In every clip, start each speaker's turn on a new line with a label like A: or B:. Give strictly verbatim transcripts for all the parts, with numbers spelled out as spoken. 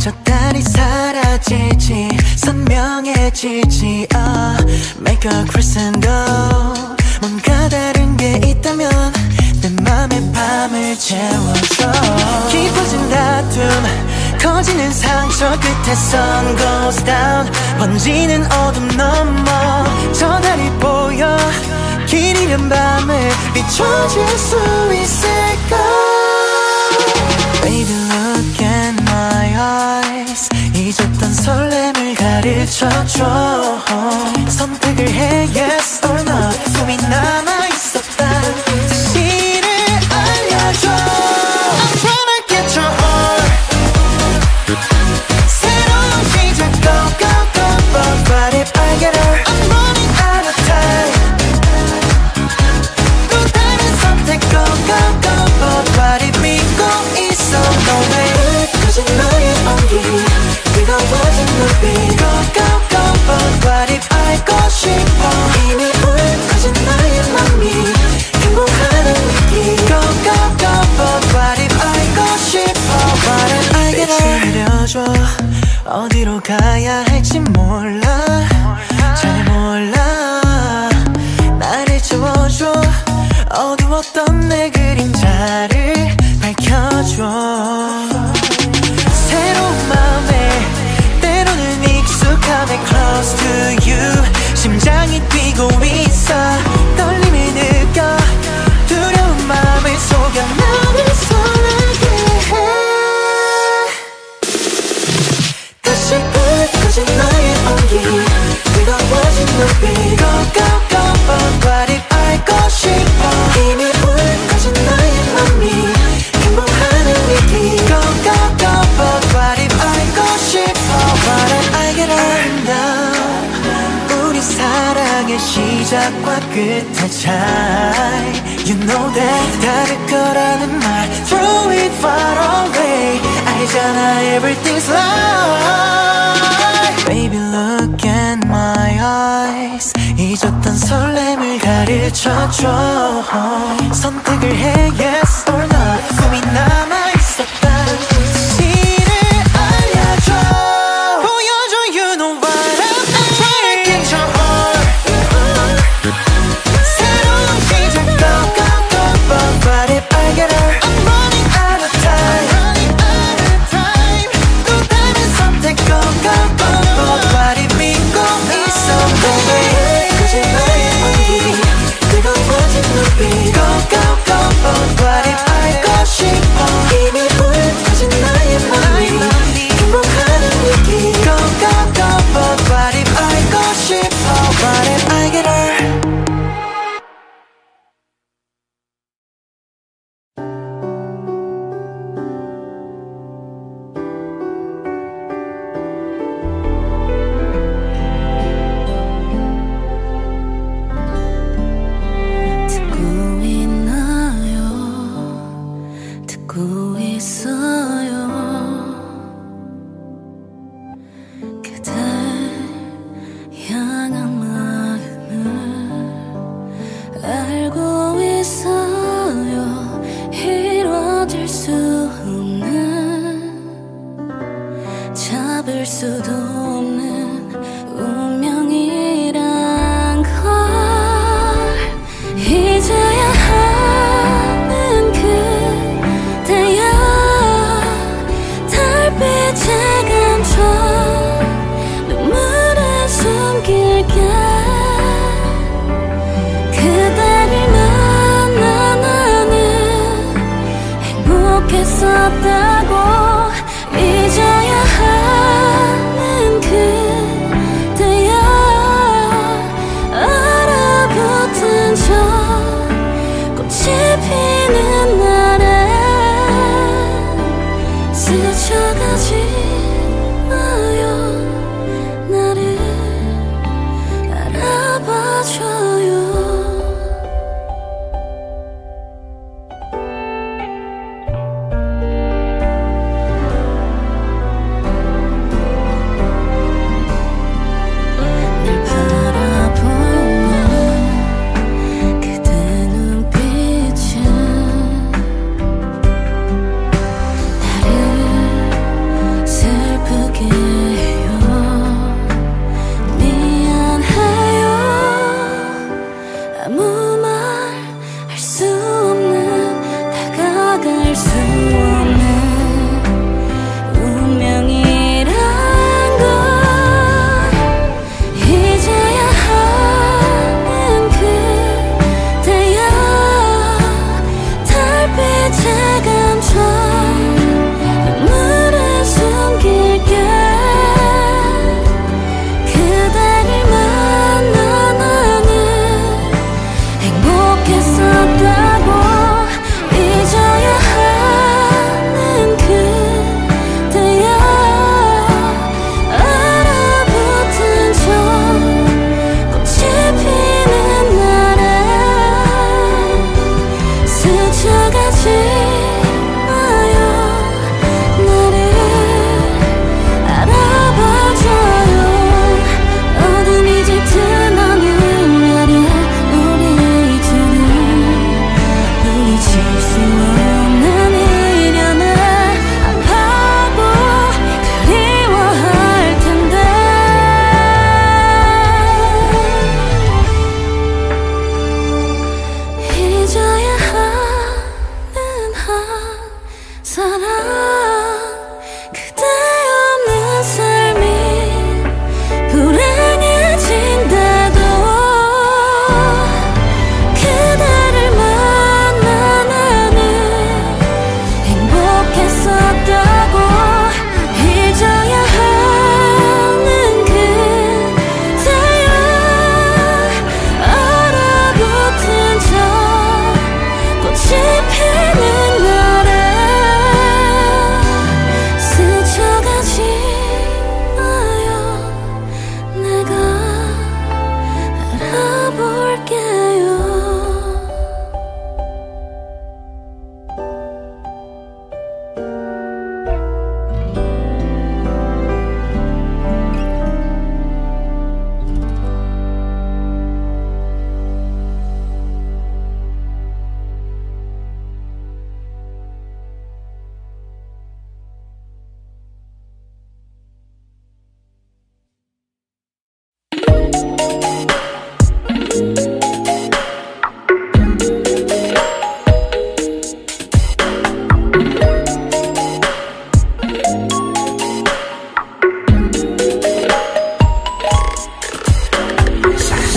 A: 저 달이 사라지지 선명해지지 oh, Make a crescendo 뭔가 다른 게 있다면 내 맘에 밤을 채워줘 깊어진 다툼 커지는 상처 끝에 sun goes down 번지는 어둠 넘어 저 달이 보여 길 잃은 밤을 비춰줄 수 있을까 Baby look at my eyes 잊었던 설렘을 가르쳐줘 선택을 해 yes or no 꿈이 남아있었다 사실을 알려줘 I'm tryna get your heart 새로운 시작 go go go but what if I get her I'm running out of time 또 다른 선택 go go go but what if 믿고 있어 no way 거짓 너의 온기 뜨거워진 눈빛 go go go but what if 알고 싶어 이미 울거진 나의 맘이 행복하는 느낌 go go go but what if 알고 싶어 what if I get her 알려줘 어디로 가야 할지 몰라 잘 몰라 나를 채워줘 어두웠던 내 그림자를 밝혀줘 새로운 맘에 때로는 익숙함에 close to you 심장이 뛰고 있어 떨림이 느껴 두려운 마음을 속여 나를 설레게 해 다시 불켜진 나의 온기 뜨거워진 눈빛 Go go go but what if 알고 싶어 이미 울거진 나의 맘이 행복하는 위기 Go go go but what if 알고 싶어 What if I get around 우리 사랑의 시작과 끝의 차이 You know that 다를 거라는 말 Throw it far away 알잖아 everything's light Baby look at my eyes 잊었던 설렘을 가르쳐줘 선택을 해 yes or no 꿈이 남아있었다 사실을 알려줘 보여줘 you know what I'm trying to get your heart 새로운 시작 go go go but what if I get her I'm running out of time 또 다른 선택 go go go but what if 믿고 있어 baby 거짓 나의 온기 뜨거워진 눈빛 Go go go but what if 알고 싶어 이미 울거진 나의 맘이 행복하는 위기 Go go go but what if 알고 싶어 What if I get her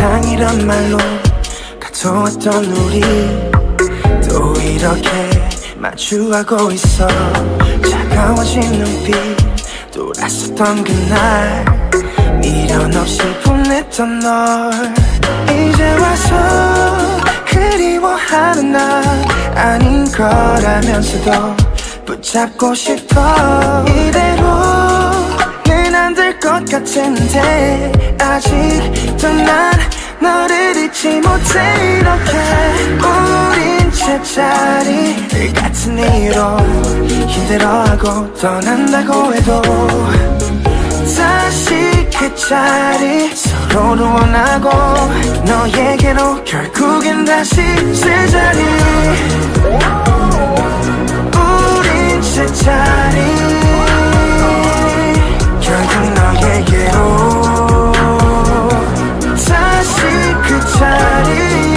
A: 이상이란 말로 가둬왔던 우리 또 이렇게 마주하고 있어. 차가워진 눈빛 돌았었던 그날 미련 없이 보냈던 널 이제 와서 그리워하는 나 아닌 거라면서도 붙잡고 싶어. 이대로는 안 될 것 같은데 아직도 난 너를 잊지 못해. 이렇게 우린 제자리 같은 이유로 힘들어하고 떠난다고 해도 다시 그 자리 서로를 원하고 너에게로 결국엔 다시 제자리. 우린 제자리 결국 너에게로 다시 그 자리.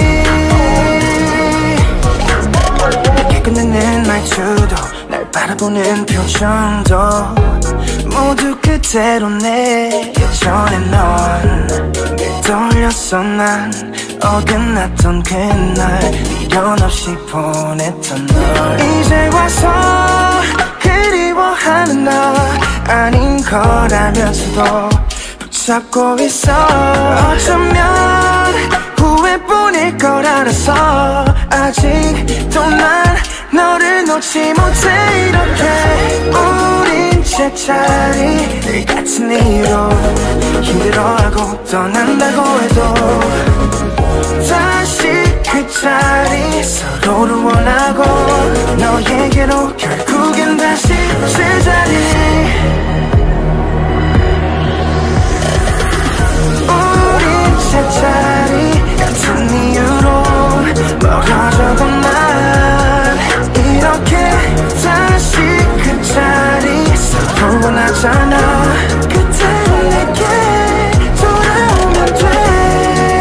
A: 늦게 끝내는 말투도 날 바라보는 표정도 모두 그대로네. 예전에 넌 늘 떨렸어. 난 어긋났던 그날 미련 없이 보냈던 널 이제 와서 그리워하는 너 아닌 거라면서도 붙잡고 있어. 어쩌면 후회뿐일 걸 알아서 아직도 난 너를 놓지 못해. 이렇게 우린 제자리 같은 이유로 힘들어하고 떠난다고 해도 다시 그 자리 서로를 원하고 너에게로 결국엔 다시 제자리. 우린 제자리 같은 이유로 멀어져도 난 이렇게 다시 그 자리 서로 원하잖아. 그때는 내게 돌아오면 돼.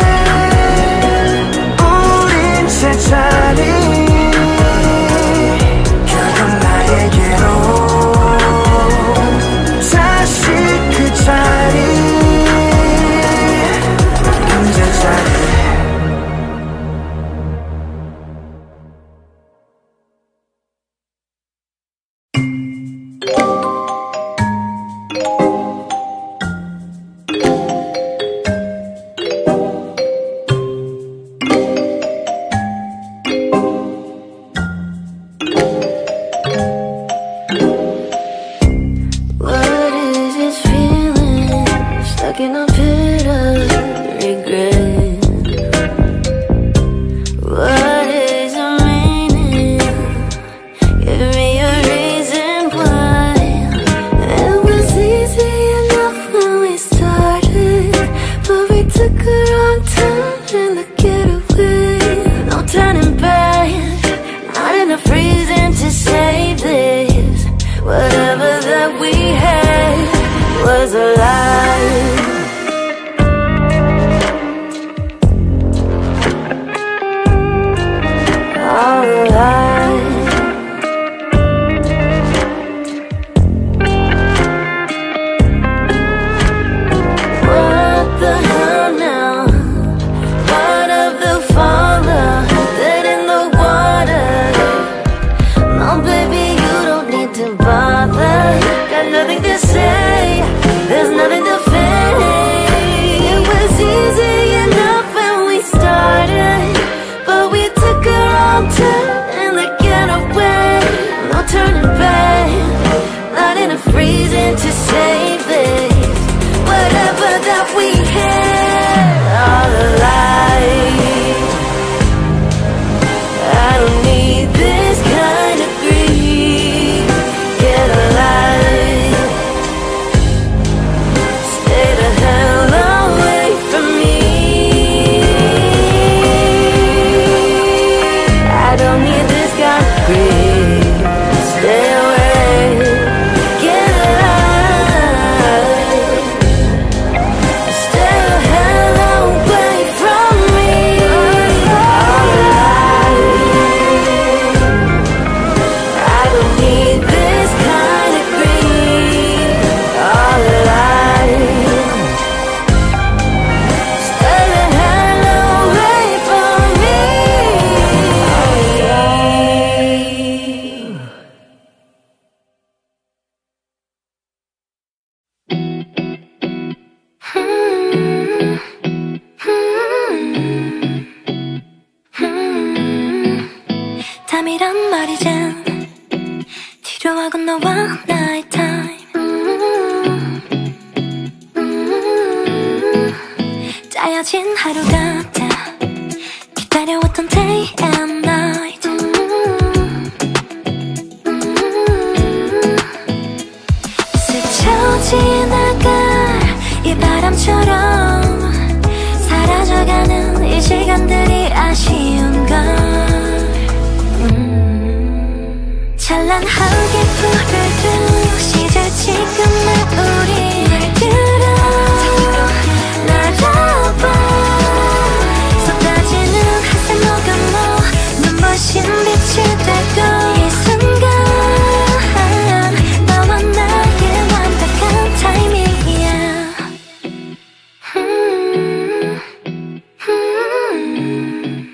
A: 우린 제자리 결국 나에게로
B: 쌓여진 하루 같아 기다려왔던 day and night. 음, 음, 스쳐 지나갈 이 바람처럼 사라져가는 이 시간들이 아쉬운걸. 음, 찬란하게 푸르던 시절 지금의 우리 날 들어 날아봐. 쏟아지는 햇살 머금어 눈부신 빛이 되고 이 순간 너와 나의 완벽한 타이밍이야. 음, 음,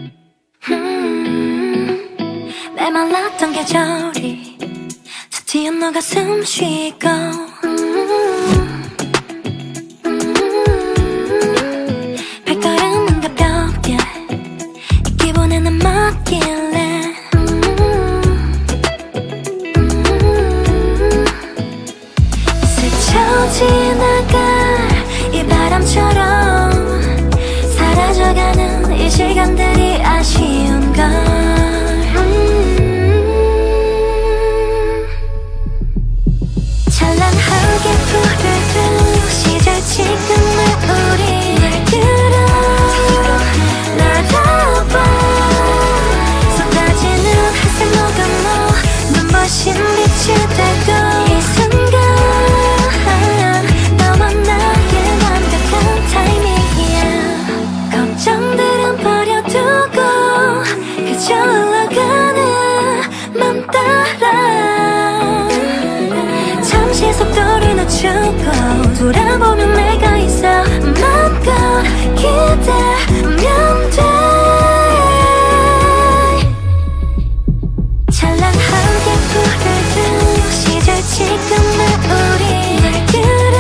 B: 음, 메말랐던 계절이 드디어 너가 숨 쉬고 발걸음은 가볍게 이 기분에 난 맡길래 스쳐 지나갈 이 바람처럼 사라져가는 이 시간들이 아쉬운걸. 찬란하게 푸르던 시절 지금의 우리 날 들어 날아봐. 쏟아지는 햇살 머금어 눈부신 빛이 되고 이 순간 너와 나의 완벽한 타이밍이야. 걱정들은 버려두고 그저 흘러가는 맘 따라 잠시 속도를 늦추고 돌아보면 내가 있어. 맘껏 기대면 돼. 찬란하게 푸르던 시절 지금의 우리 날 들어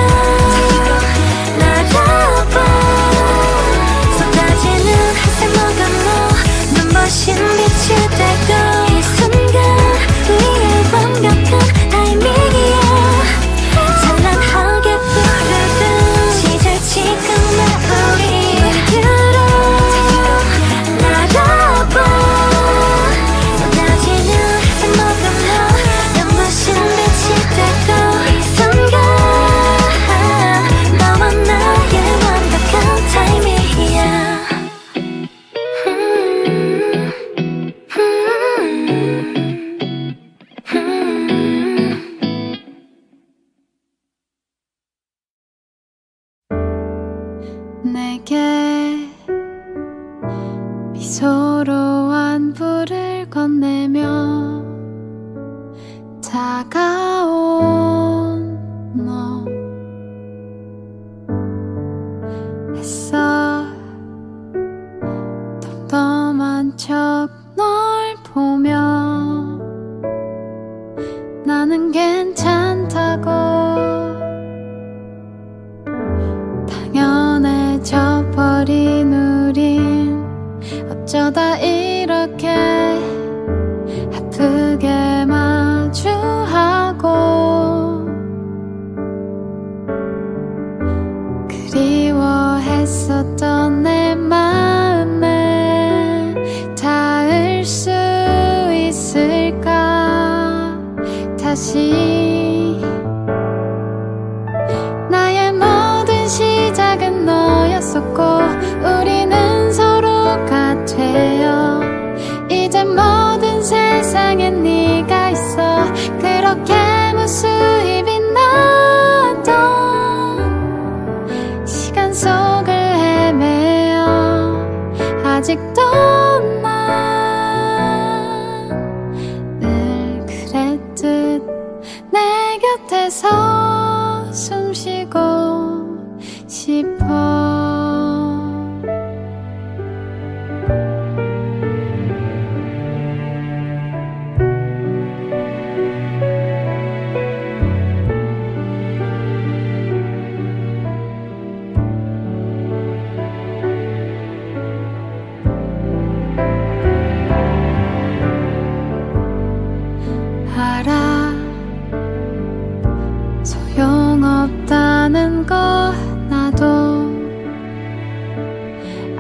B: 날아봐. 쏟아지는 햇살 머금어 눈부신 빛이 되고 이 순간 우리의 완벽한 타이밍이야. 찬란하게 푸르던 시절 지금의 우리 날 들어 날아봐. 쏟아지는 햇살 머금어 눈부신 빛이 되고 이 순간 너와 나의 완벽한 타이밍이야.
C: 내게 미소로 안부를 건네며 다가온 너. 애써 덤덤한 척 널 보며 나는 괜찮다고 당연해져 버린 우린 어쩌다 이렇게 아프게 마주하고 그리워했었던 내 마음에 닿을 수 있을까. 다시 나의 모든 시작은 너였었고 우리는 서로가 되어 이제 모든 세상엔 네가 있어. 그렇게 무수히 빛나던 시간 속을 헤매어 아직도 난 늘 그랬듯 내 곁에서 숨쉬고 싶어.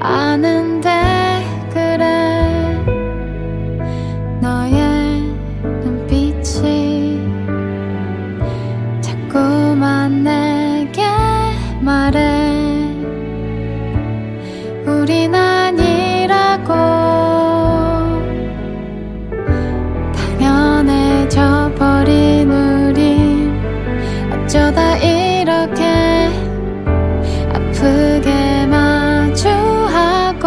C: 아는데 그래 너의 눈빛이 자꾸만 내게 말해 우린 아니라고 당연해져 버린 우린 어쩌다 이렇게 아프게 마주하고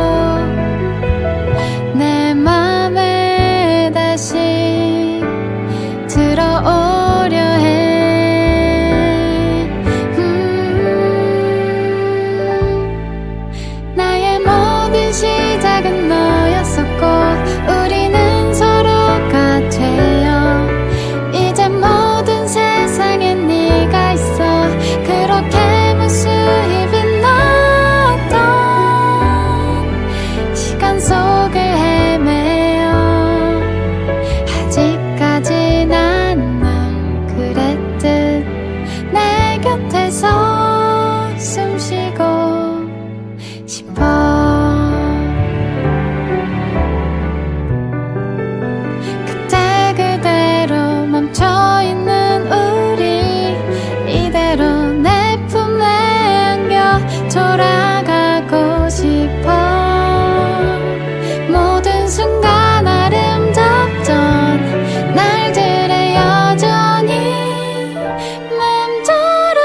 C: 내 맘에 다시 들어오려 해 음 나의 모든 시작은 너였었고 우리는 서로가 되어 이제 모든 세상에 네가 있어 그렇게 무수히 빛났던 시간 속을 헤매어 아직까지 난 늘 그랬듯 내 곁에서 숨쉬고 싶어 그때 그대로 멈춰있는 우리 이대로 내 품에 안겨 돌아가고 싶어 모든 순간 아름답던 날들에 여전히 맴돌아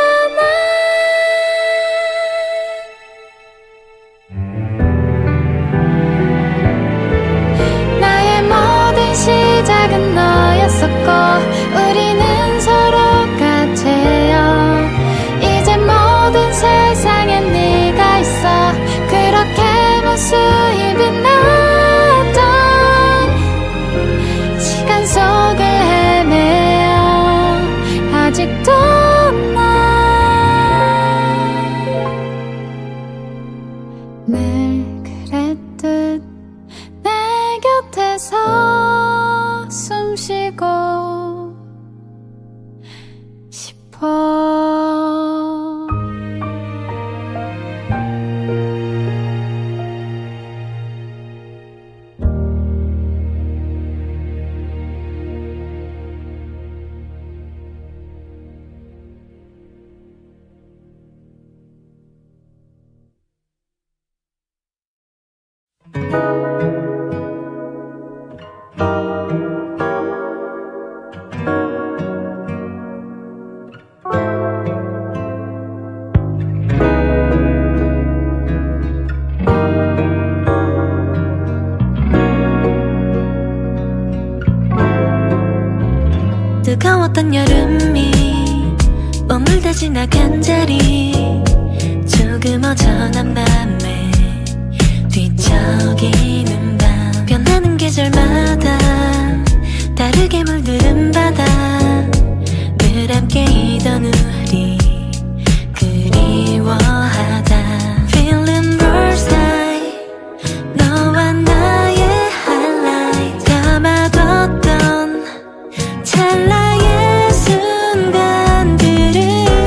C: 나 나의 모든 시작은 너였었고 우리는 서로가 되어 이제 모든 세상에 네가 있어 그렇게 무수히 빛났던 시간 속을 헤매어 아직도 난 늘 그랬듯 내 곁에서 숨쉬고 싶어
B: 뜨거웠던 여름이 머물다 지나간 자리 조금 어전한 밤에 뒤척이는 밤 변하는 계절마다 다르게 물드는 바다 늘 함께이던 우리 그리워하다 Feeling birdseye 너와 나의 highlight 담아뒀던 찰나의 순간들을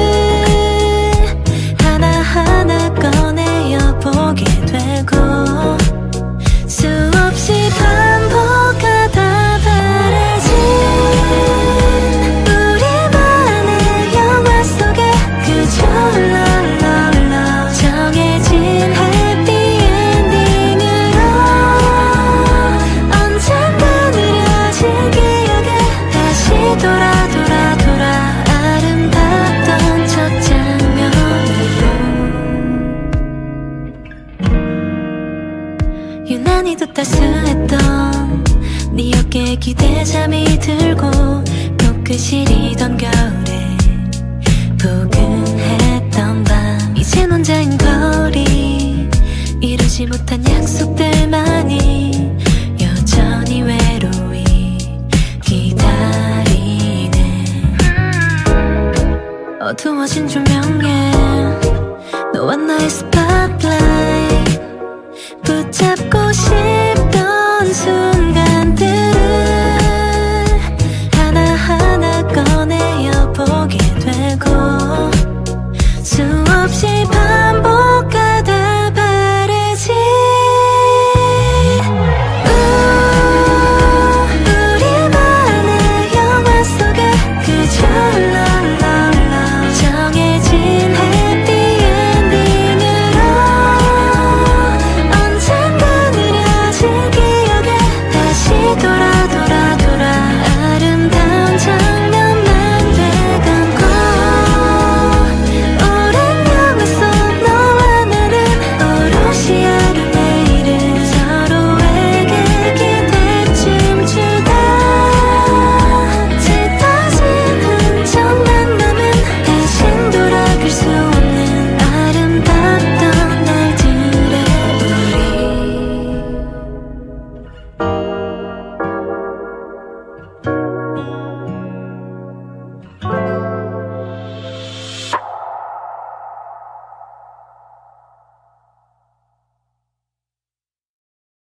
B: 하나하나 꺼내어 보게 되고 수없이 반복하다 바래진 우리만의 영화 속에 그저 랄랄라 정해진 해피 엔딩으로 언젠가 느려진 기억에 다시 돌아 돌아 돌아 아름답던 첫 장면으로 유난히도 따스했던 네 어깨에 기대 잠이 들고 코끝 시리던 겨울에 포근했던 밤 이젠 혼자인 거리 이루지 못한 약속들만이 여전히 외로이 기다리네 어두워진 조명에 너와 나의 스파